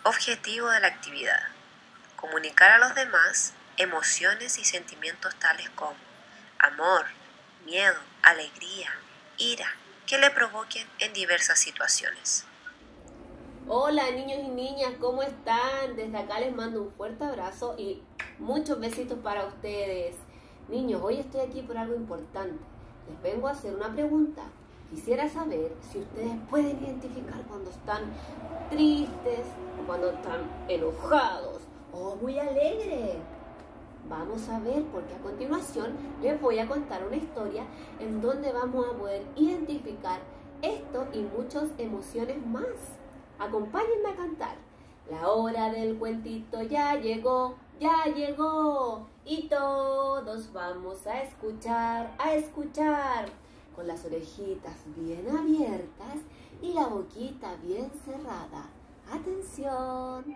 Objetivo de la actividad: comunicar a los demás emociones y sentimientos tales como amor, miedo, alegría, ira, que le provoquen en diversas situaciones. Hola niños y niñas, ¿cómo están? Desde acá les mando un fuerte abrazo y muchos besitos para ustedes. Niños, hoy estoy aquí por algo importante. Les vengo a hacer una pregunta. Quisiera saber si ustedes pueden identificar cuando están tristes o cuando están enojados o muy alegres. Vamos a ver, porque a continuación les voy a contar una historia en donde vamos a poder identificar esto y muchas emociones más. Acompáñenme a cantar. La hora del cuentito ya llegó, y todos vamos a escuchar, con las orejitas bien abiertas y la boquita bien cerrada. ¡Atención!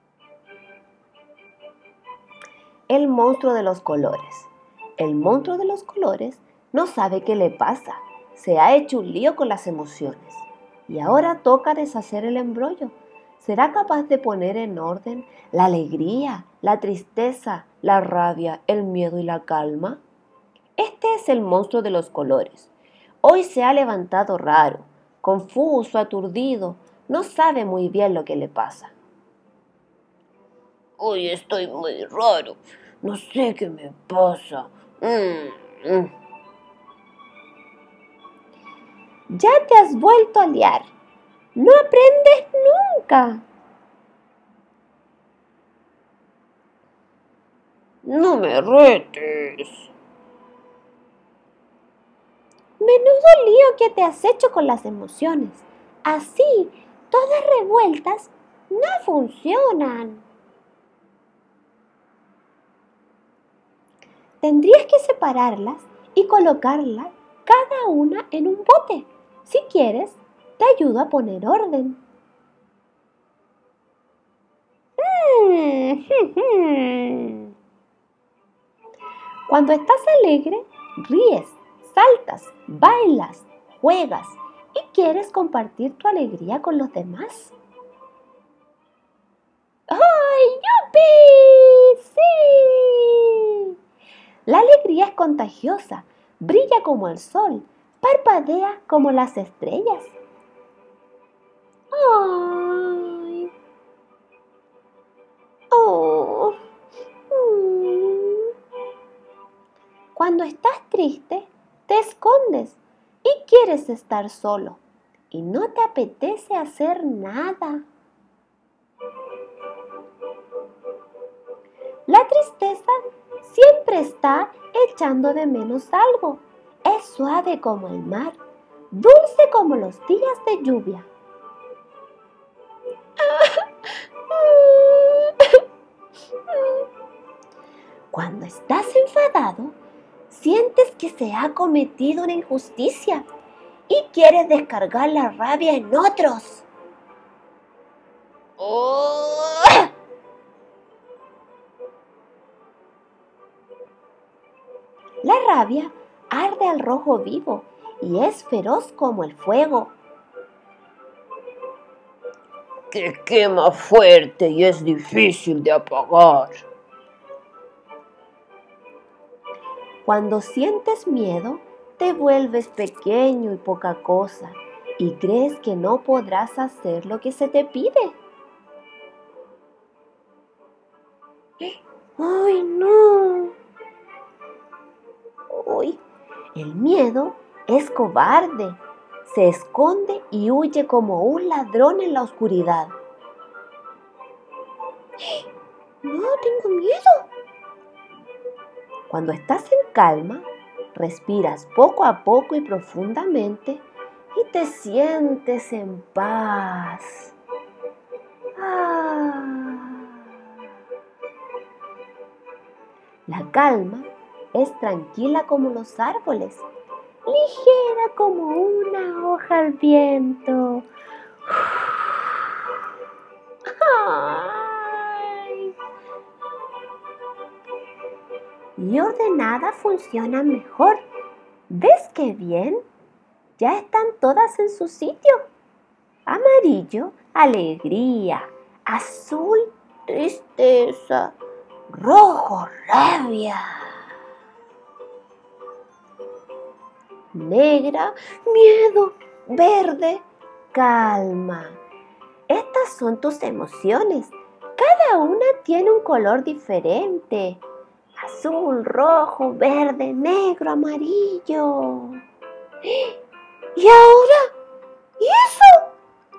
El monstruo de los colores. El monstruo de los colores no sabe qué le pasa. Se ha hecho un lío con las emociones. Y ahora toca deshacer el embrollo. ¿Será capaz de poner en orden la alegría, la tristeza, la rabia, el miedo y la calma? Este es el monstruo de los colores. Hoy se ha levantado raro, confuso, aturdido. No sabe muy bien lo que le pasa. Hoy estoy muy raro. No sé qué me pasa. Ya te has vuelto a liar. No aprendes nunca. No me retes. Menudo lío que te has hecho con las emociones. Así, todas revueltas, no funcionan. Tendrías que separarlas y colocarlas cada una en un bote. Si quieres, te ayudo a poner orden. Cuando estás alegre, ríes, saltas, bailas, juegas y quieres compartir tu alegría con los demás. ¡Ay, yupi! ¡Sí! La alegría es contagiosa, brilla como el sol, parpadea como las estrellas. ¡Ay! ¡Oh! Cuando estás triste, te escondes y quieres estar solo y no te apetece hacer nada. La tristeza siempre está echando de menos algo. Es suave como el mar, dulce como los días de lluvia. Cuando estás enfadado, sientes que se ha cometido una injusticia y quieres descargar la rabia en otros. La rabia arde al rojo vivo y es feroz como el fuego. Que quema fuerte y es difícil de apagar. Cuando sientes miedo, te vuelves pequeño y poca cosa y crees que no podrás hacer lo que se te pide. ¡Ay, no! ¡Uy! El miedo es cobarde. Se esconde y huye como un ladrón en la oscuridad. ¡No, tengo miedo! Cuando estás en calma, respiras poco a poco y profundamente y te sientes en paz. La calma es tranquila como los árboles, ligera como una hoja al viento. ¡Ay! Y ordenada funciona mejor. ¿Ves qué bien? Ya están todas en su sitio. Amarillo, alegría. azul, tristeza, rojo, rabia, negra, miedo, verde, calma. Estas son tus emociones. Cada una tiene un color diferente. Azul, rojo, verde, negro, amarillo. ¿Y ahora? ¿Y eso?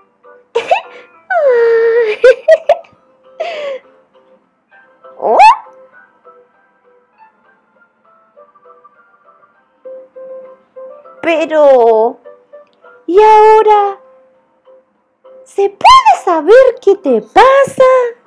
¿Oh? Pero, ¿y ahora? ¿Se puede saber qué te pasa?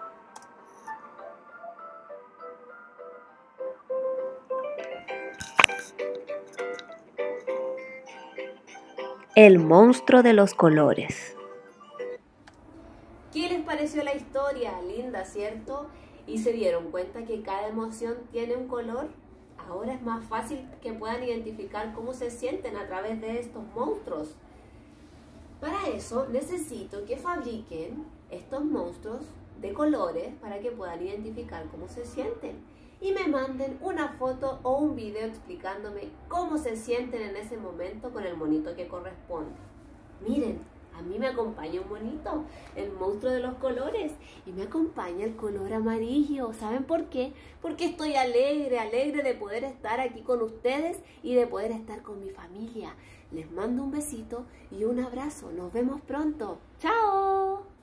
El monstruo de los colores. ¿Qué les pareció la historia? Linda, ¿cierto? ¿Y se dieron cuenta que cada emoción tiene un color? Ahora es más fácil que puedan identificar cómo se sienten a través de estos monstruos. Para eso necesito que fabriquen estos monstruos de colores para que puedan identificar cómo se sienten. Y me manden una foto o un video explicándome cómo se sienten en ese momento con el monito que corresponde. Miren, a mí me acompaña un monito, el monstruo de los colores, y me acompaña el color amarillo. ¿Saben por qué? Porque estoy alegre de poder estar aquí con ustedes y de poder estar con mi familia. Les mando un besito y un abrazo. Nos vemos pronto. ¡Chao!